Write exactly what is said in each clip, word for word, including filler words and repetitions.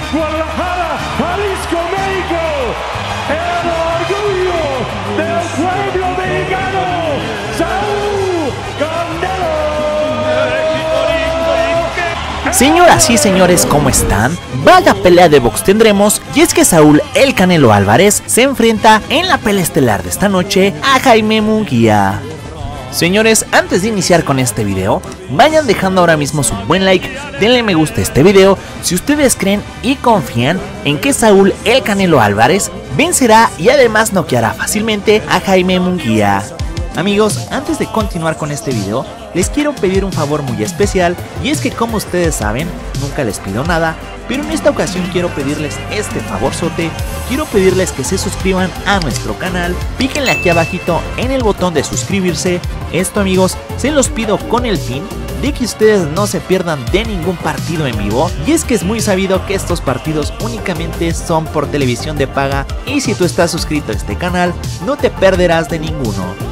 Guadalajara, Jalisco, México, el orgullo del pueblo mexicano, Saúl Canelo. Señoras y señores, ¿cómo están? Vaya pelea de box tendremos, y es que Saúl El Canelo Álvarez se enfrenta en la pelea estelar de esta noche a Jaime Munguía. Señores, antes de iniciar con este video, vayan dejando ahora mismo su buen like, denle me gusta a este video si ustedes creen y confían en que Saúl El Canelo Álvarez vencerá y además noqueará fácilmente a Jaime Munguía. Amigos, antes de continuar con este video, les quiero pedir un favor muy especial, y es que como ustedes saben, nunca les pido nada, pero en esta ocasión quiero pedirles este favorzote. Quiero pedirles que se suscriban a nuestro canal, píquenle aquí abajito en el botón de suscribirse. Esto, amigos, se los pido con el fin de que ustedes no se pierdan de ningún partido en vivo, y es que es muy sabido que estos partidos únicamente son por televisión de paga, y si tú estás suscrito a este canal, no te perderás de ninguno.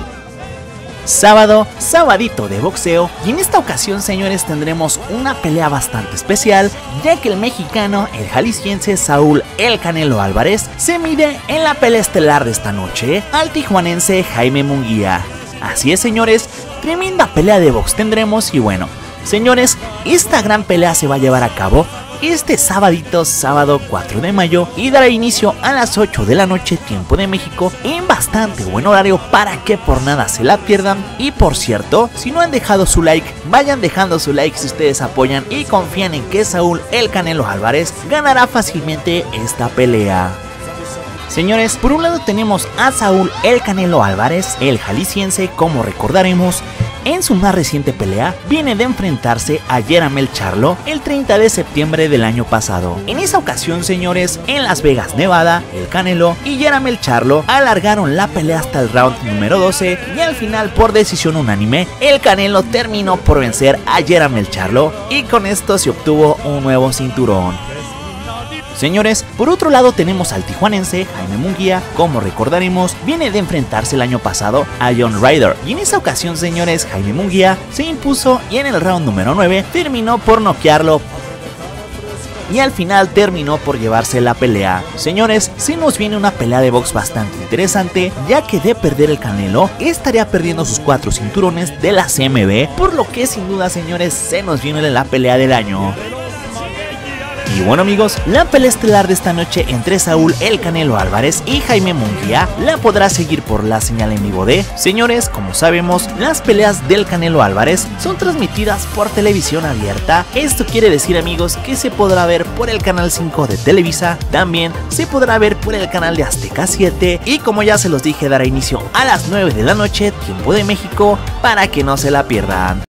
Sábado, sabadito de boxeo, y en esta ocasión, señores, tendremos una pelea bastante especial, ya que el mexicano, el jalisciense Saúl El Canelo Álvarez se mide en la pelea estelar de esta noche al tijuanense Jaime Munguía. Así es, señores, tremenda pelea de box tendremos, y bueno, señores, esta gran pelea se va a llevar a cabo este sabadito, sábado cuatro de mayo, y dará inicio a las ocho de la noche tiempo de México, en bastante buen horario para que por nada se la pierdan. Y por cierto, si no han dejado su like, vayan dejando su like si ustedes apoyan y confían en que Saúl El Canelo Álvarez ganará fácilmente esta pelea. Señores, por un lado tenemos a Saúl El Canelo Álvarez, el jalisciense, como recordaremos. En su más reciente pelea, viene de enfrentarse a Yeramel Charlo el treinta de septiembre del año pasado. En esa ocasión, señores, en Las Vegas, Nevada, el Canelo y Yeramel Charlo alargaron la pelea hasta el round número doce, y al final, por decisión unánime, el Canelo terminó por vencer a Yeramel Charlo, y con esto se obtuvo un nuevo cinturón. Señores, por otro lado tenemos al tijuanense Jaime Munguía, como recordaremos, viene de enfrentarse el año pasado a John Ryder, y en esa ocasión, señores, Jaime Munguía se impuso y en el round número nueve terminó por noquearlo, y al final terminó por llevarse la pelea. Señores, se nos viene una pelea de box bastante interesante, ya que de perder el Canelo estaría perdiendo sus cuatro cinturones de la C M B, por lo que sin duda, señores, se nos viene la pelea del año. Y bueno, amigos, la pelea estelar de esta noche entre Saúl El Canelo Álvarez y Jaime Munguía la podrá seguir por la señal en vivo de... Señores, como sabemos, las peleas del Canelo Álvarez son transmitidas por televisión abierta. Esto quiere decir, amigos, que se podrá ver por el canal cinco de Televisa, también se podrá ver por el canal de Azteca siete, y como ya se los dije, dará inicio a las nueve de la noche, tiempo de México, para que no se la pierdan.